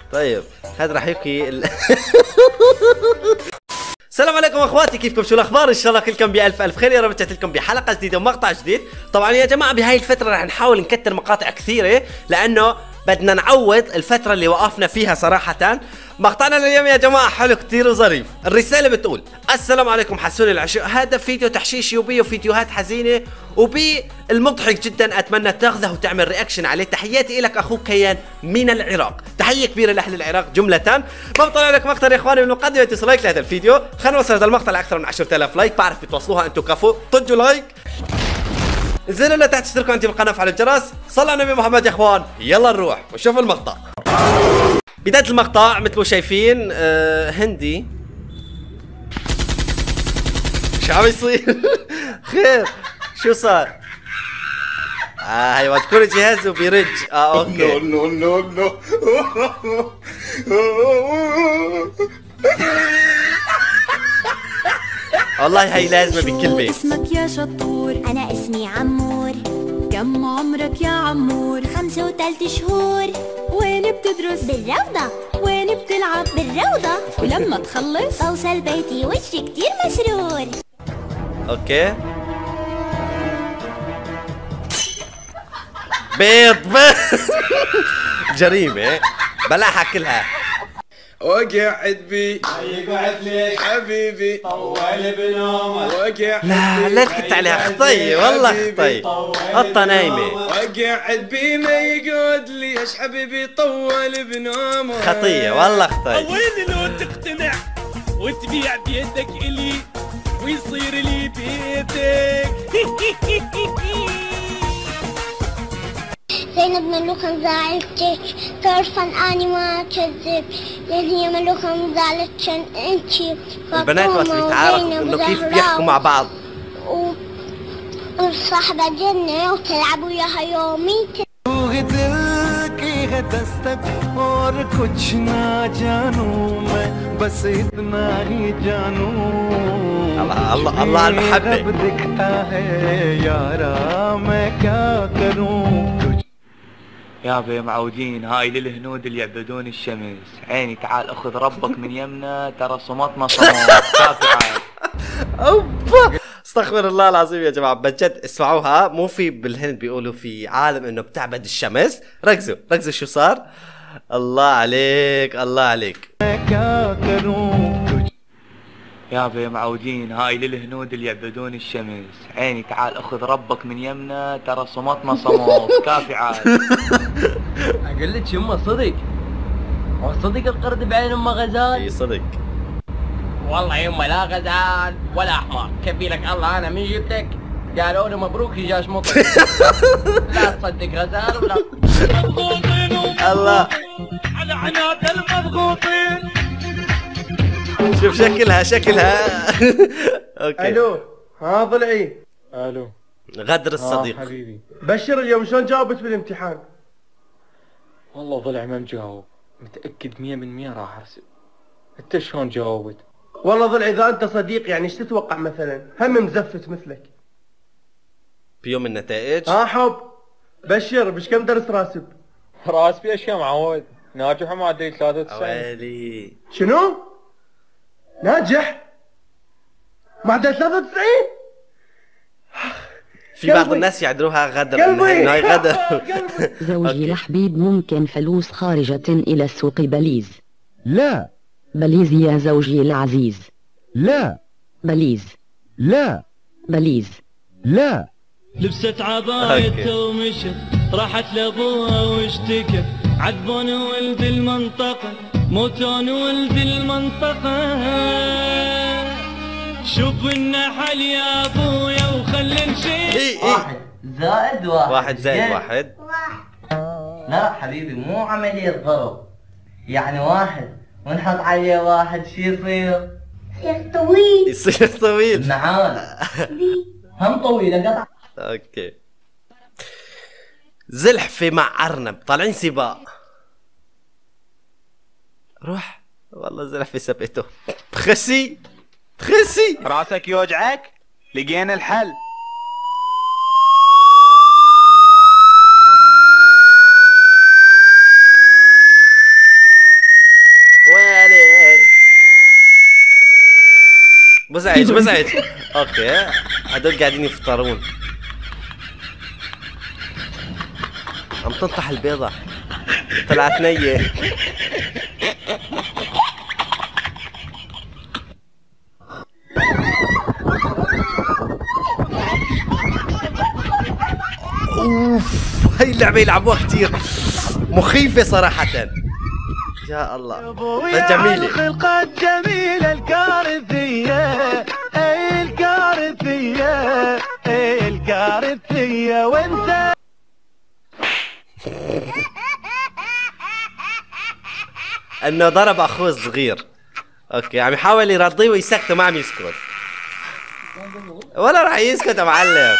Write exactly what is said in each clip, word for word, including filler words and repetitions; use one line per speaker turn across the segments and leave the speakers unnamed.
طيب هذا راح يحكي ال... السلام عليكم اخواتي، كيفكم؟ شو الاخبار؟ ان شاء الله كلكم بالف الف خير. يا رب رجعت لكم بحلقه جديده ومقطع جديد. طبعا يا جماعه بهاي الفتره راح نحاول نكتر مقاطع كثيره لانه بدنا نعوض الفتره اللي وقفنا فيها صراحه. مقطعنا اليوم يا جماعه حلو كثير وظريف. الرساله بتقول: السلام عليكم حسوني العشق، هذا فيديو تحشيشي وبيه فيديوهات حزينه وبي المضحك جدا، اتمنى تاخذه وتعمل رياكشن عليه. تحياتي لك اخوك كيان من العراق، تحيه كبيره لاهل العراق جمله. ما بطلع لك مقطع يا اخواني من مقدمه ديسلايك لهذا الفيديو. خلينا نوصل هذا المقطع لاكثر من عشرة آلاف لايك، بعرف بتوصلوها انتم كفو. طجوا لايك، انزلوا لنا تحت، اشتركوا عندي بالقناه وفعلوا الجرس. صلوا على النبي محمد يا اخوان. يلا نروح ونشوف المقطع. بداية المقطع مثل ما شايفين آه هندي. شو عم يصير؟ خير شو صار؟ اه هيو تكون جهازه بيرج. اه اوكي.
نو نو نو
والله هي لازمة بكلمة.
اسمك يا شطور؟
أنا اسمي عمور.
كم عمرك يا عمور؟
خمسة وثلاث شهور.
وين بتدرس؟
بالروضة.
وين بتلعب؟
بالروضة.
ولما تخلص
بوصل بيتي وجهي كتير مسرور.
اوكي. بيض بيض جريمة بلاها كلها.
وقعد بي
يقعد ليك
حبيبي
طول بنومه.
وقعد
لا لا تكت عليها خطية والله خطية. قطة نايمة.
وقعد بي ما يقعد ليش حبيبي طول بنومه.
خطية والله خطية.
وين لو تقتنع وتبيع بيدك الي ويصير لي بيتك.
زينب ملوكة مزعلتك، تعرفن اني ما اكذب، لان هي ملوكة مزعلتشن انتي.
البنات بس بيتعاركوا انه كيف بيحكوا مع بعض.
و... وصاحبة جنة وتلعب وياها يومي.
दस्तक और कुछ ना जानूं मैं बस इतना ही जानूं
الله الله الله على المحبة.
रब दिखता है यारा मैं क्या करूं.
يابا معودين هاي للهنود اللي يعبدون الشمس. عيني تعال اخذ ربك من يمنا، ترى صمتنا صمت كافي عاد.
اوبا استغفر الله العظيم يا جماعه بجد اسمعوها. مو في بالهند بيقولوا في عالم انه بتعبد الشمس. ركزوا ركزوا شو صار. الله عليك الله عليك.
يابا معودين هاي للهنود اللي يعبدون الشمس. عيني تعال اخذ ربك من يمنا، ترى صمتنا صمت كافي عاد.
اقول لك يمه صدق، هو صدق القرد بعين امه غزال؟
اي صدق
والله يمه لا غزال ولا احمر، كبي لك الله انا من جبتك. قالوا لي مبروك يا شمطك. لا تصدق غزال ولا
الله.
على عناد المضغوطين.
شوف شكلها شكلها. اوكي.
الو ها ضلعي.
الو
غدر الصديق.
حبيبي
بشر اليوم شلون جاوبت بالامتحان؟
والله ضلع ما مجاوب، متأكد مية بالمية راح ارسل. انت شلون جاوبت؟
والله ضلعي اذا انت صديق يعني ايش تتوقع مثلا؟ هم مزفت مثلك.
بيوم النتائج.
ها حب بشر بش كم درس راسب؟
راسبي اشياء معود، ناجح معدل ثلاثة وتسعين.
اويلي
شنو؟ ناجح؟ معدل ثلاثة وتسعين؟
في بعض الناس يعذروها غدر انه هي غدر.
زوجي الحبيب ممكن فلوس خارجة إلى السوق بليز؟
لا.
بليز يا زوجي العزيز.
لا.
بليز.
لا.
بليز.
لا.
لبست عبايته ومشت، راحت لابوها واشتكت، عذبون ولد المنطقة، موتون ولد المنطقة. شوف النحل يا ابويا وخلي نشيل.
واحد زائد واحد
واحد زائد واحد.
لا حبيبي مو عملية ضرب، يعني واحد ونحط عليه واحد شي يصير؟
يصير طويل.
يصير طويل.
نعم هم طويلة قطع.
اوكي. زلحفة مع أرنب طالعين سباق. روح والله زلحفة سبقته. تخسي تخسي.
راسك يوجعك؟ لقينا الحل.
مزعج مزعج. اوكي هدول قاعدين يفطرون. عم تنطح البيضة طلعت نية. اوف هاي اللعبة يلعبوها كتير مخيفة صراحة. يا الله بس جميلة.
الخلقة الجميلة الكارثية الكارثية الكارثية وانت
انه ضرب اخوه الصغير. اوكي عم يحاول يرضيه ويسكته ما عم يسكت ولا راح يسكت يا معلم.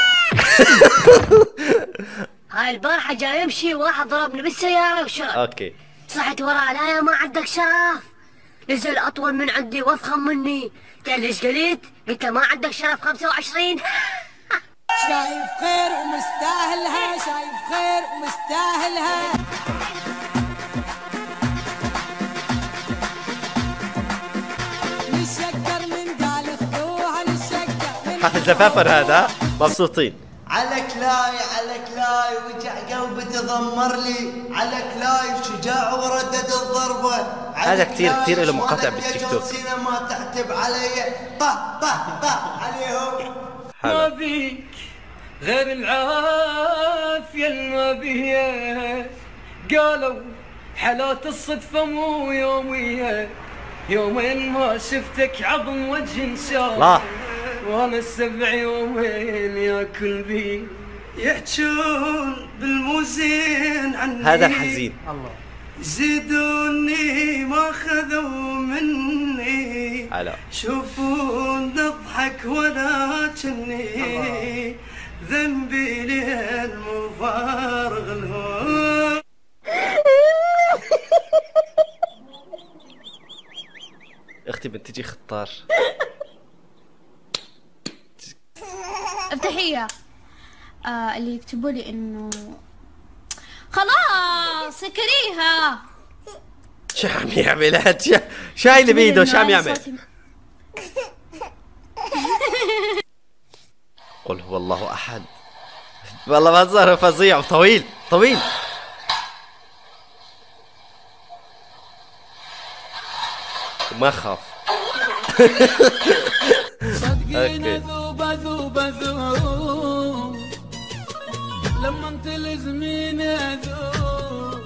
هاي البارحة جاي يمشي واحد ضربني بالسيارة وشرب.
اوكي
صحت وراه لا يا ما عندك شرف. نزل اطول من عندي واضخم مني. قال لي ايش قلت؟ قلت له ما عندك شرف خمسة وعشرين.
شايف خير ومستاهلها شايف خير ومستاهلها. نشكر من قال خذوها نشكر.
حفل زفافر هذا مبسوطين.
على كلاي على كلاي وجع قلبي تضمر لي. على كلاي شجاع وردد الضربة.
هذا كثير كثير له مقاطع بالتيك توك.
ما تعتب علي. طه طه طه عليهم.
ما بيك غير العافية ما بيها. قالوا حالات الصدفة مو يومية. يومين ما شفتك عظم وجه انشال. وانا السبع يومين ياكل بي. يحجون بالموزين عني.
هذا حزين.
الله يزيدوني ما خذوا مني.
هلا
شوفوا نضحك ولكني ذنبي لين مو فارغ الهوى.
اختي بنت تجي خطار.
افتحيها. آه اللي يكتبوا لي انه خلاص سكريها.
شو عم يعمل هاد؟ شو شو هاي اللي بايده شو عم يعمل؟ قل هو الله احد. والله منظره فظيع وطويل طويل. ما خاف.
صدقينا ذوب ذوب ذوب لما انت لزمينا ذوب.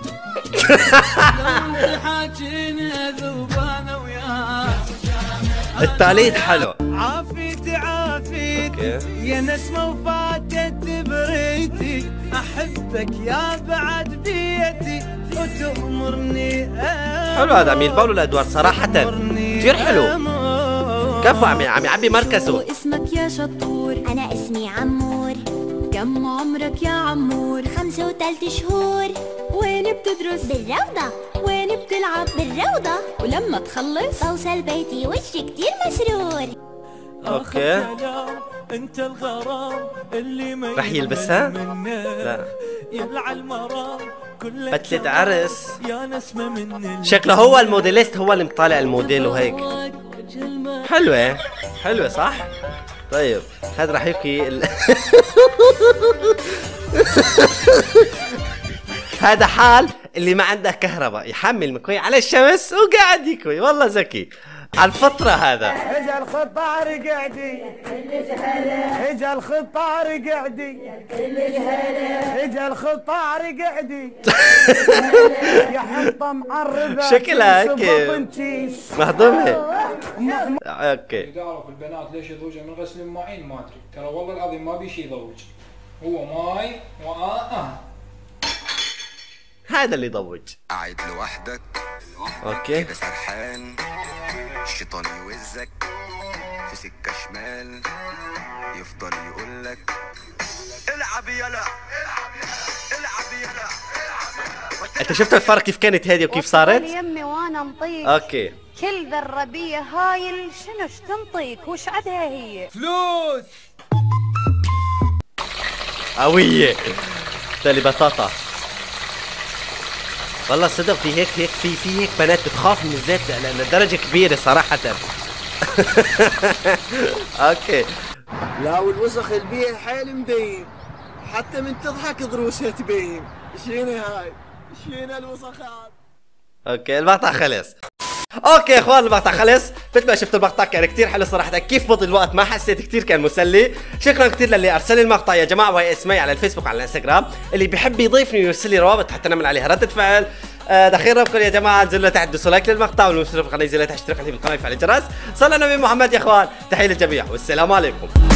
لما انت حاجينا ذوب انا وياك.
التعليق حلو.
عافيتي عافيتي يا نسمة وفاتت بريتي. احبك يا بعد بيتي وتأمرني.
حلو هذا عم يلبوا له الادوار صراحة كثير حلو. كفو عم عم يعبي مركزه.
اسمك يا شطور.
أنا اسمي عمور.
كم عمرك يا عمور؟
خمسة وثلاث شهور.
وين بتدرس؟
بالروضة.
وين بتلعب؟
بالروضة.
ولما تخلص
بوصل بيتي وجهي كتير مسرور.
اوكي
انت الغرام اللي ما
رح يلبسها؟ لا
يبلع المرام كل
بتلة عرس.
يا نسمة من
شكله هو الموديليست هو اللي مطالع الموديل وهيك. حلوة حلوة صح؟ طيب هذا راح يبكي ال... هذا حال اللي ما عنده كهرباء يحمل مكوي على الشمس وقاعد يكوي. والله ذكي على الفطرة هذا.
اجا الخطار قعدي اجا الخطار قعدي اجا الخطار قعدي. يا حطة معربة
شكلها هيك مهضومة. اوكي
تعرف البنات ليش يضوجوا من غسل المواعين ما ادري. ترى والله العظيم ما بيشي يضوج. هو ماي وآه آه.
هذا اللي يضوج.
قاعد لوحدك
اوكي
كده سرحان. الشيطان يوزك في سكة شمال يفضل يقولك العب يلا العب يلا.
انت شفت الفرق كيف كانت هذه وكيف صارت؟
يمي وانا نطيق.
اوكي
كل ذربية هايل شنو تنطيك وش عدها هي؟
فلوس
قوية. تالي بطاطا. والله صدق في هيك هيك في في هيك بنات بتخاف من الزيت لدرجة كبيرة صراحة. اوكي.
لا والوسخ البيئة حيل مبين، حتى من تضحك ضروسها تبين. شينا هاي؟ شينا الوسخات؟
اوكي المقطع خلص. اوكي يا اخوان المقطع خلص، مثل ما شفتوا المقطع كان كثير حلو صراحه، كيف مضى الوقت ما حسيت، كثير كان مسلي. شكرا كثير للي ارسل لي المقطع يا جماعه، وهي اسمي على الفيسبوك وعلى الانستغرام، اللي بيحب يضيفني ويرسل لي روابط حتى نعمل عليها ردة فعل. آه دخيل ربكم يا جماعه، انزلوا لتحت دوسوا لايك للمقطع، والمشترك في القناه ينزل لتحت اشترك بالقناه ويفعل الجرس. صلى على النبي محمد يا اخوان، تحيه للجميع والسلام عليكم.